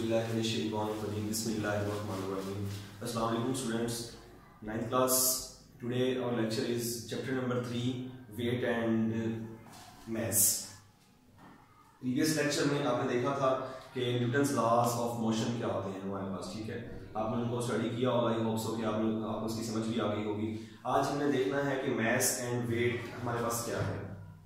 Bismillahirrahmanirrahim. Assalamu alaikum students. 9th class. Today our lecture is chapter number 3, weight and mass. Previous lecture में आपने देखा था कि Newton's laws of motion क्या होते हैं हमारे पास, ठीक है। आपने उनको स्टडी किया होगा, आई होप सो कि आपको उसकी समझ भी आ गई होगी। आज हमने देखना है कि मैस एंड वेट हमारे पास क्या है।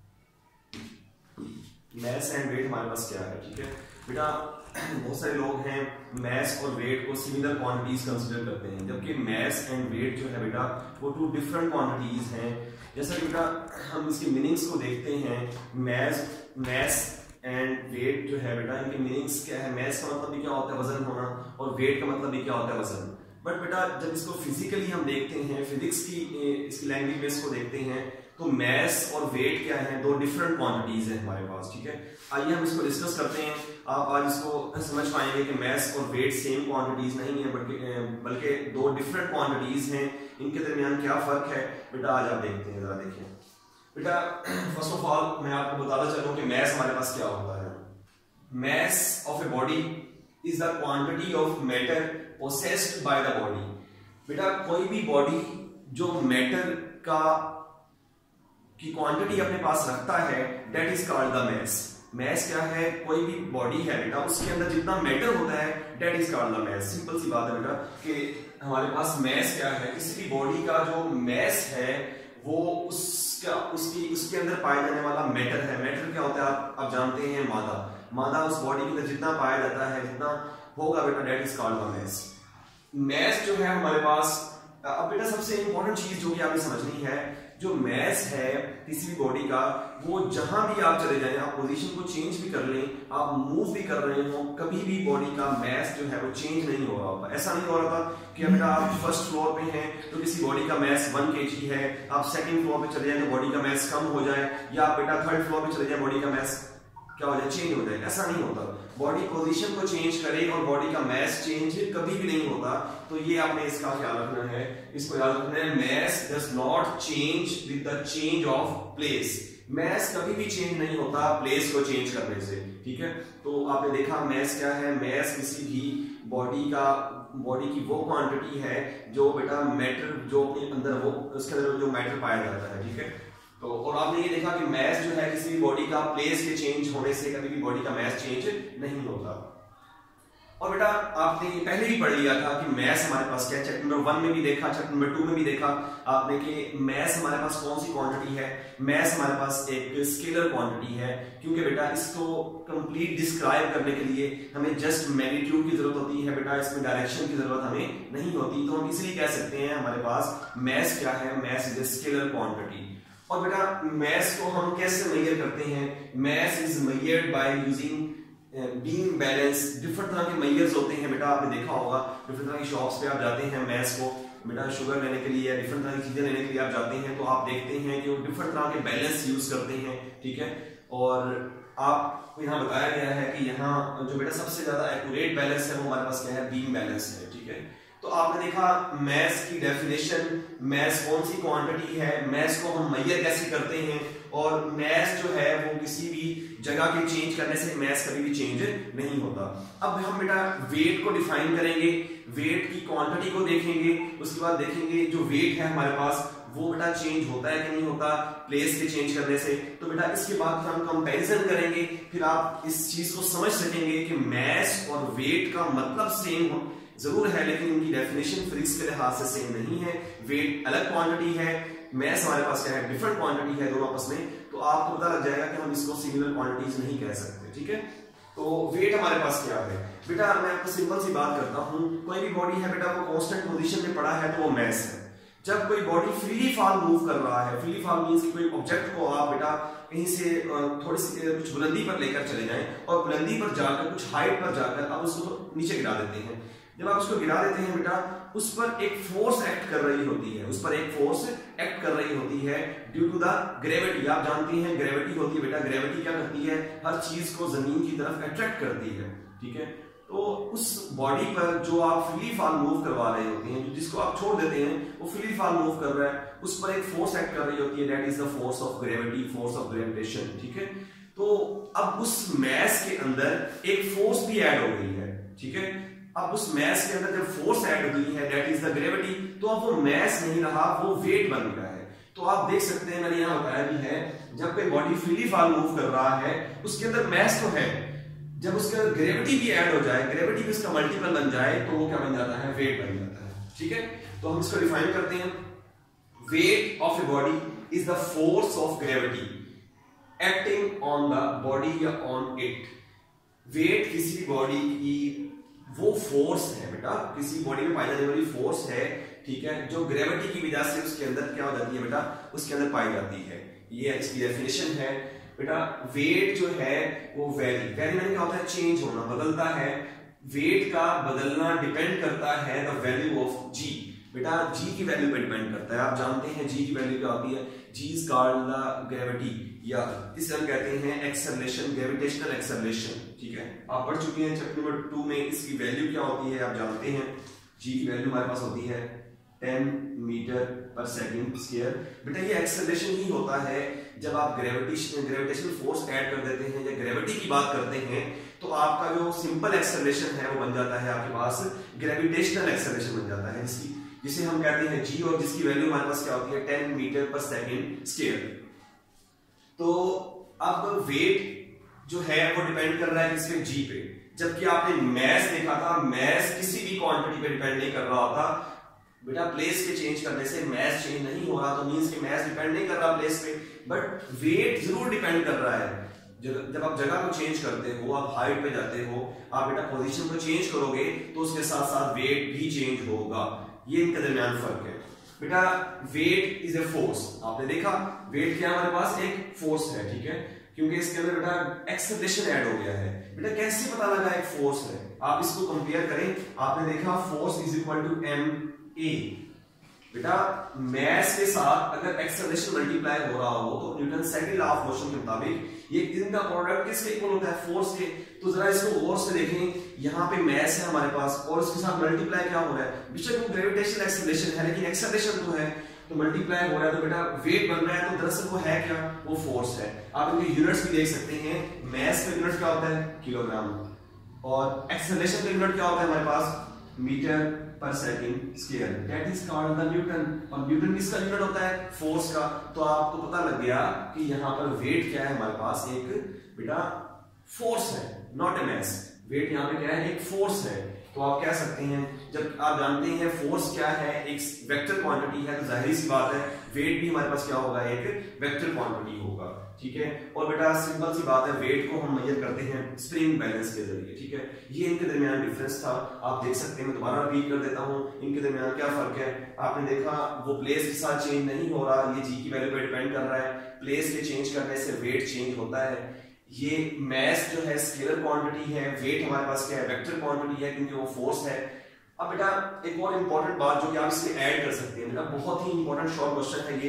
मैस एंड वेट हमारे पास क्या है, ठीक है बेटा। बहुत सारे लोग हैं मैस और वेट को सिमिलर क्वांटिटीज कंसीडर करते हैं, जबकि मैस एंड वेट जो है बेटा वो टू डिफरेंट क्वांटिटीज हैं। जैसा कि बेटा हम इसकी मीनिंग्स को देखते हैं, मैस एंड वेट जो है बेटा इनके मीनिंग्स क्या है। मैस का मतलब भी क्या होता है, वजन होना, और वेट का मतलब भी क्या होता है, वजन। बट बेटा जब इसको फिजिकली हम देखते हैं, फिजिक्स की इसकी लैंग्वेज में इसको देखते हैं, तो मैस और वेट क्या है, दो डिफरेंट क्वांटिटीज है हमारे पास, ठीक है। आइए हम इसको डिस्कस करते हैं। आप आज इसको समझ पाएंगे कि मैस और वेट सेम क्वांटिटीज नहीं है, बल्कि दो डिफरेंट क्वांटिटीज हैं। इनके दरमियान क्या फर्क है बेटा, आज आप देखते हैं, जरा देखिए बेटा। फर्स्ट ऑफ ऑल मैं आपको बताता चलूं कि मैस हमारे पास क्या होता है। Mass of a body is the quantity of matter possessed by the body. बेटा कोई भी बॉडी जो मैटर की क्वांटिटी अपने पास रखता है, that is called the mass. Mass क्या है, कोई भी बॉडी है बेटा उसके अंदर जितना मैटर होता है, that is called the mass. Simple सी बात है बेटा कि हमारे पास मैस क्या है, किसी भी बॉडी का जो मैस है वो उसके अंदर पाया जाने वाला मैटर है। मैटर क्या होता है आप जानते हैं, मादा उस बॉडी के अंदर जितना पाया जाता है, जितना होगा बेटा, that is called the mass. Mass जो है हमारे पास, अब बेटा सबसे इंपॉर्टेंट चीज जो कि आपने समझनी है, जो मैस है किसी भी बॉडी का, वो जहां भी आप चले जाएं, आप पोजीशन को चेंज भी कर लें, आप मूव भी कर रहे हो, कभी भी बॉडी का मैस जो है वो चेंज नहीं हो रहा होता। ऐसा नहीं हो रहा था कि बेटा आप फर्स्ट फ्लोर पे हैं तो किसी बॉडी का मैस 1 kg है, आप सेकंड फ्लोर पे चले जाए तो बॉडी का मैस कम हो जाए, या आप बेटा थर्ड फ्लोर पे चले जाए बॉडी का मैस क्या हो जाए, चेंज हो जाए। ऐसा नहीं होता। बॉडी पोजीशन को चेंज करे और बॉडी का मैस चेंज कभी भी नहीं होता। तो ये आपने इसका ख्याल रखना है, इसको याद रखना है। Mass does not change with the change of place. Mass कभी भी चेंज नहीं होता प्लेस को चेंज करने से, ठीक है। तो आपने देखा मैस क्या है, मैस किसी भी बॉडी की वो क्वांटिटी है जो बेटा मैटर जो अपने अंदर वो उसके अंदर जो मैटर पाया जाता है, ठीक है। तो और आपने ये देखा कि मैस जो है किसी भी बॉडी का प्लेस के चेंज होने से कभी भी बॉडी का मैस चेंज नहीं होता। और बेटा आपने पहले ही पढ़ लिया था कि मैस हमारे पास क्या है, चैप्टर नंबर 1 में भी देखा, चैप्टर नंबर 2 में भी देखा आपने कि मैस हमारे पास कौन सी क्वांटिटी है। मैस हमारे पास एक स्केलर क्वांटिटी है, क्योंकि बेटा इसको कंप्लीट डिस्क्राइब करने के लिए हमें जस्ट मैग्नीट्यूड की जरूरत होती है बेटा, इसमें डायरेक्शन की जरूरत हमें नहीं होती। तो हम इसलिए कह सकते हैं हमारे पास मैस क्या है, mass is a scalar quantity. और बेटा मैस को हम कैसे मेजर करते हैं, mass is measured by using beam balance. Different तरह के मेजर्स होते हैं बेटा, आपने देखा होगा डिफरेंट तरह की शॉप्स पे आप जाते हैं मैस को बेटा शुगर लेने के लिए, डिफरेंट तरह की चीजें लेने के लिए आप जाते हैं, तो आप देखते हैं कि वो डिफरेंट तरह के बैलेंस यूज करते हैं, ठीक है। और आपको यहाँ बताया गया है कि यहाँ जो बेटा सबसे ज्यादा एक्यूरेट बैलेंस है वो हमारे पास क्या है, बीम बैलेंस है, ठीक है। तो आपने देखा मैस की डेफिनेशन, मैस कौन सी क्वांटिटी है, मैस को हम मेजर कैसे करते हैं, और मैस जो है वो किसी भी जगह के चेंज करने से मैस कभी भी चेंज नहीं होता। अब हम बेटा वेट को डिफाइन करेंगे, वेट की क्वांटिटी को देखेंगे, उसके बाद देखेंगे जो वेट है हमारे पास वो बेटा चेंज होता है कि नहीं होता प्लेस के चेंज करने से। तो बेटा इसके बाद हम कंपैरिजन करेंगे, फिर आप इस चीज को समझ सकेंगे कि मैस और वेट का मतलब सेम जरूर है, लेकिन इनकी डेफिनेशन फिजिक्स के लिहाज से सेम नहीं है। वेट अलग क्वांटिटी है, मैस हमारे पास क्या है, डिफरेंट क्वांटिटी है दोनों आपस में। तो आपको पता लग जाएगा कि हम इसको सिमिलर क्वांटिटीज नहीं कह सकते, ठीक है। तो वेट हमारे पास क्या है बेटा, मैं आपको सिंपल सी बात करता हूं। कोई भी बॉडी है बेटा वो कांस्टेंट पोजीशन में पड़ा है तो वो मैस है। जब कोई बॉडी फ्रीली फॉल मूव कर रहा है, फ्रीली फॉल मींस कि कोई ऑब्जेक्ट को आप बेटा कहीं से थोड़ी सी कुछ बुलंदी पर लेकर चले जाएं और बुलंदी पर जाकर कुछ हाइट पर जाकर आप उसको नीचे गिरा देते हैं। जब आप उसको गिरा देते हैं बेटा उस पर एक फोर्स एक्ट कर रही होती है, ड्यू टू द ग्रेविटी। आप जानते हैं ग्रेविटी होती है बेटा, ग्रेविटी क्या करती है, हर चीज को जमीन की तरफ अट्रैक्ट करती है, ठीक है। तो उस बॉडी पर जो आप फ्री फॉल मूव करवा रहे होते हैं, जिसको आप छोड़ देते हैं वो फ्री फॉल मूव कर रहा है, उस पर एक फोर्स एक्ट कर रही होती है, that is the force of gravity, force of gravitation, ठीक है। तो अब उस मैस के अंदर एक फोर्स भी ऐड हो गई है, ठीक है। अब उस मैस के अंदर जब फोर्स ऐड हुई है दैट इज द ग्रेविटी, तो अब वो मैस नहीं रहा, वो वेट बन गया है। तो आप देख सकते हैं मैंने यहां बताया भी है, जब कोई बॉडी फ्रीली फॉल मूव कर रहा है उसके अंदर मैस तो है, जब उसके अंदर ग्रेविटी भी ऐड हो जाए, ग्रेविटी भी इसका मल्टीपल बन जाए, तो वो क्या बन जाता है, वेट बन जाता है। ठीक है, तो हम इसको डिफाइन करते हैं। Weight of a body is the force of gravity acting on the body या ऑन इट। वेट किसी बॉडी की वो फोर्स है बेटा, किसी बॉडी में पाई जाने वाली फोर्स है, ठीक है, जो ग्रेविटी की वजह से उसके अंदर क्या हो जाती है बेटा, उसके अंदर पाई जाती है। ये इसकी डेफिनेशन है बेटा। वेट जो है वो वेरी मैंने क्या होता है, चेंज होना, बदलता है। वेट का बदलना डिपेंड करता है द वैल्यू ऑफ जी। बेटा जी की वैल्यू पे डिपेंड करता है। आप जानते हैं जी की वैल्यू क्या होती है, g is called the gravity, या इसे हम कहते हैं एक्सेलरेशन, ग्रेविटेशनल एक्सेलरेशन। ठीक है, आप पढ़ चुके हैं चैप्टर नंबर 2 में इसकी वैल्यू क्या होती है, आप जानते हैं। जी की वैल्यू हमारे पास होती है 10 मीटर पर सेकंड स्क्वायर। बेटा ये एक्सेलरेशन ही होता है जब आप ग्रेविटेशनल फोर्स ऐड कर देते हैं या ग्रेविटी की बात करते हैं, तो आपका जो सिंपल एक्सेलरेशन है वो बन जाता है आपके पास ग्रेविटेशनल एक्सेलरेशन बन जाता है, जिसे हम कहते हैं जी, और जिसकी वैल्यू हमारे पास क्या होती है 10 मीटर पर सेकंड स्क्वायर। तो अब वेट जो है वो डिपेंड कर रहा है किस पे, जी पे। जबकि आपने मैस देखा था, मैस किसी भी क्वांटिटी पे डिपेंड नहीं कर रहा होता बेटा। प्लेस के चेंज करने से मैस चेंज नहीं हो रहा, तो मींस कि मैस डिपेंड नहीं कर रहा प्लेस पे, बट वेट जरूर डिपेंड कर रहा है। जब आप जगह को चेंज करते हो, आप हाइट पे जाते हो, आप बेटा पोजीशन को चेंज करोगे, तो उसके साथ साथ वेट भी चेंज होगा। ये इनके दरमियान फर्क है बेटा। वेट इज ए फोर्स, आपने देखा वेट क्या हमारे पास एक फोर्स है, ठीक है, क्योंकि इसके अंदर बेटा एक्सेलरेशन ऐड हो गया है। बेटा कैसे पता लगा एक फोर्स है, आप इसको कंपेयर करें। आपने देखा force is equal to M A. बेटा मैस के साथ अगर एक्सेलरेशन मल्टीप्लाई हो रहा हो, तो Newton second law of motion के मुताबिक ये इनका प्रोडक्ट किसके इक्वल होता है, फोर्स के। तो जरा इसको गौर से देखें, यहाँ पे मैस है हमारे पास और इसके साथ मल्टीप्लाई क्या हो रहा है, बेशक वो ग्रेविटेशनल एक्सेलरेशन है, लेकिन एक्सेलरेशन तो है, तो मल्टीप्लाई हो रहा है, तो बेटा वेट बन रहा है। तो दरअसल वो है क्या, वो फोर्स है। आप इनके यूनिट्स भी देख सकते हैं। मैस का यूनिट क्या होता है, किलोग्राम, और एक्सेलरेशन का यूनिट क्या होता है हमारे पास, metre per second square, that is called the Newton. और न्यूटन किसका यूनिट होता है, फोर्स का। तो आपको पता लग गया कि यहाँ पर वेट क्या है हमारे पास, एक बेटा फोर्स है, नॉट ए मैस। वेट यहाँ पे क्या है, एक फोर्स है। तो आप कह सकते हैं, जब आप जानते हैं फोर्स क्या है, एक वेक्टर क्वांटिटी है, तो जाहिर सी बात है वेट भी हमारे पास क्या होगा, एक वेक्टर क्वांटिटी होगा। ठीक है, और बेटा सिंपल सी बात है, वेट को हम मेजर करते हैं स्प्रिंग बैलेंस के जरिए। ठीक है, ये इनके दरमियान डिफरेंस था, आप देख सकते हैं। मैं दोबारा रिपीट कर देता हूं, इनके दरमियान क्या फर्क है। आपने देखा वो प्लेस के साथ चेंज नहीं हो रहा, ये जी की वैल्यू पे डिपेंड कर रहा है। प्लेस के चेंज करने से वेट चेंज होता है। ये मैस जो है स्केलर क्वांटिटी है, वेट हमारे पास क्या है, वेक्टर क्वांटिटी है, क्योंकि वो फोर्स है। अब बेटा एक और इंपॉर्टेंट बात जो कि आप इसमें ऐड कर सकते हैं, बेटा बहुत ही इंपॉर्टेंट शॉर्ट क्वेश्चन है ये,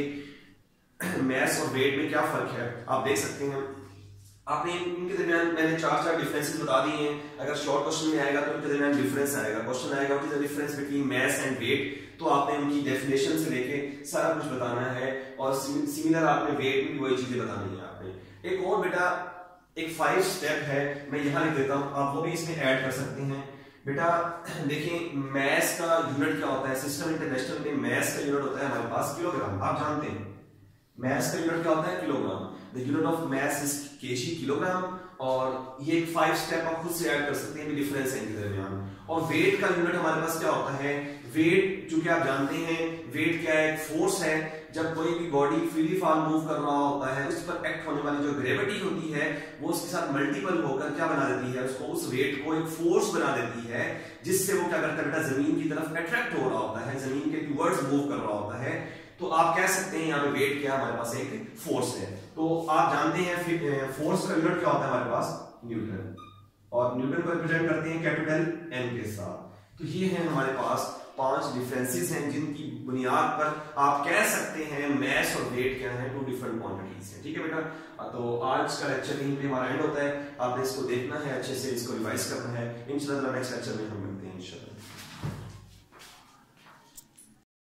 मैस और वेट में क्या फर्क है आप देख सकते हैं। आपने इनके दरमियान मैंने चार डिफरेंसेस बता दिए हैं। अगर शॉर्ट क्वेश्चन में आएगा तो इनके दरमियान डिफरेंस आएगा। क्वेश्चन आएगा what is the difference between mass and weight, तो आपने उनकी डेफिनेशन से लेके सारा कुछ बताना है, और सिमिलर आपने वेट में भी वही चीजें बतानी है आपने। एक और बेटा एक 5 स्टेप है, मैं यहां लिख देता हूं, आप वो भी इसमें ऐड कर सकते हैं। बेटा देखिए मैस का यूनिट क्या होता है, सिस्टम इंटरनेशनल में मैस का यूनिट होता है हमारे पास किलोग्राम। आप जानते हैं मैस का यूनिट क्या होता है, kilogram. The unit of mass is KG, kilogram. और ये एक 5 स्टेप आप खुद से ऐड कर सकते हैं, डिफरेंस है इनके दरमियान। और वेट का यूनिट हमारे पास क्या होता है, वेट चूंकि आप जानते हैं वेट क्या है, एक फोर्स है। जब कोई भी बॉडी फ्रीली फॉल मूव कर रहा होता है, उस पर एक्ट होने वाली जो ग्रेविटी होती है वो उसके साथ मल्टीपल होकर क्या बना देती है, उसको, उस वेट को एक फोर्स बना देती है, जिससे वो क्या करता है बेटा, जमीन की तरफ अट्रैक्ट हो रहा होता है, जमीन के टुवर्ड्स मूव कर रहा होता है। तो आप कह सकते हैं यहाँ पे वेट क्या हमारे पास एक फोर्स है। तो आप जानते हैं फोर्स का यूनिट क्या होता है हमारे पास, न्यूटन, और न्यूटन को रिप्रेजेंट करते हैं कैपिटल एन के साथ। तो ये है हमारे पास 5 डिफरेंसेस हैं, जिनकी बुनियाद पर आप कह सकते हैं मैस और वेट क्या है, 2 डिफरेंट क्वांटिटीज हैं। ठीक है बेटा, तो आज का लेक्चर यहीं पे हमारा एंड होता है। आपने इसको देखना है, अच्छे से इसको रिवाइज करना है। इंशाल्लाह नेक्स्ट लेक्चर में हम मिलते हैं इंशाल्लाह।